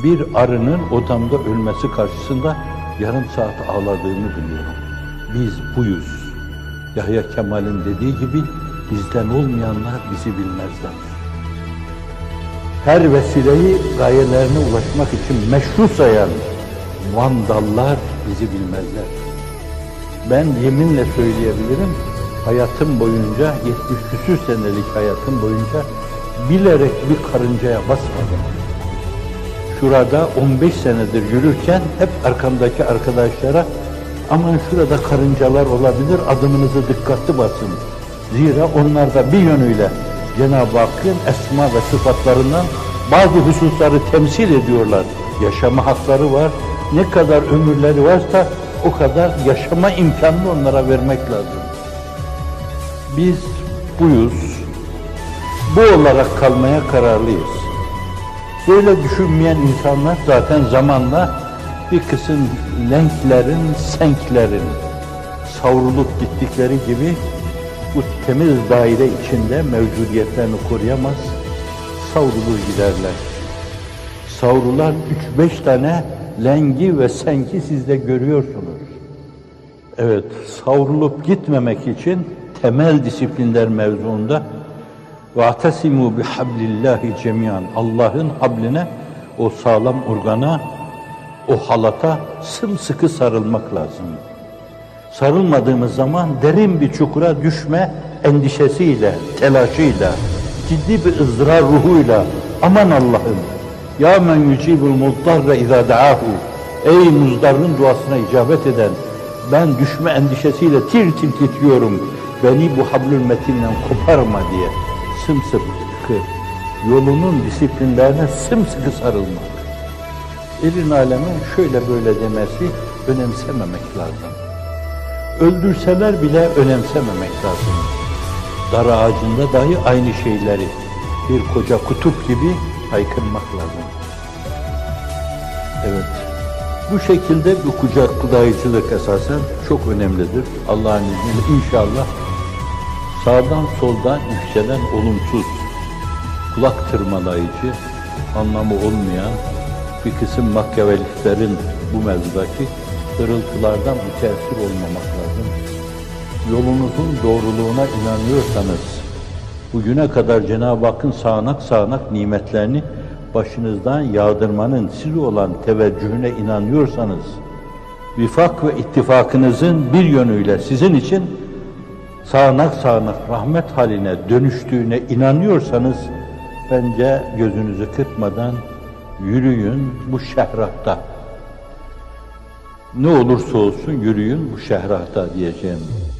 bir arının odamda ölmesi karşısında yarım saat ağladığını biliyorum. Biz buyuz. Yahya Kemal'in dediği gibi bizden olmayanlar bizi bilmezler. Her vesileyi gayelerine ulaşmak için meşru sayan vandallar bizi bilmezler. Ben yeminle söyleyebilirim, hayatım boyunca, 70 küsür senelik hayatım boyunca bilerek bir karıncaya basmadım. Şurada 15 senedir yürürken hep arkamdaki arkadaşlara aman şurada karıncalar olabilir, adımınızı dikkatli basın. Zira onlar da bir yönüyle Cenab-ı Hakk'ın esma ve sıfatlarından bazı hususları temsil ediyorlar. Yaşama hakları var. Ne kadar ömürleri varsa o kadar yaşama imkanını onlara vermek lazım. Biz buyuz. Bu olarak kalmaya kararlıyız. Böyle düşünmeyen insanlar zaten zamanla bir kısım lenklerin, senklerin savrulup gittikleri gibi bu temiz daire içinde mevcudiyetlerini koruyamaz, savrulur giderler. Savrulan 3-5 tane lengi ve senki siz de görüyorsunuz. Evet, savrulup gitmemek için temel disiplinler mevzuunda وَاَعْتَسِمُوا بِحَبْلِ اللّٰهِ cemiyan, Allah'ın habline, o sağlam organa, o halata sımsıkı sarılmak lazım. Sarılmadığımız zaman derin bir çukura düşme endişesiyle, telaşıyla, ciddi bir ızdırar ruhuyla, aman Allah'ım, ya men yucibul muddarre izâ da'ahu, ey muzdarın duasına icabet eden, ben düşme endişesiyle tir tir titriyorum, beni bu hablül metinden koparma diye sımsıkı, yolunun disiplinlerine sımsıkı sarılmak. Elin alemin şöyle böyle demesi önemsememek lazım. Öldürseler bile önemsememek lazım. Dar ağacında dahi aynı şeyleri bir koca kutup gibi haykırmak lazım. Evet, bu şekilde bu kucaklayıcılık esasen çok önemlidir. Allah'ın izniyle inşallah sağdan soldan yükselen olumsuz, kulak tırmalayıcı, anlamı olmayan bir kısım makyavelistlerin bu mevzudaki hırıltılardan müteessir olmamak lazım. Yolunuzun doğruluğuna inanıyorsanız, bugüne kadar Cenab-ı Hakk'ın sağanak sağanak nimetlerini başınızdan yağdırmanın size olan teveccühüne inanıyorsanız, vifak ve ittifakınızın bir yönüyle sizin için sağanak sağanak rahmet haline dönüştüğüne inanıyorsanız, bence gözünüzü kırpmadan yürüyün bu şehrahta. Ne olursa olsun yürüyün bu şehrahta diyeceğim.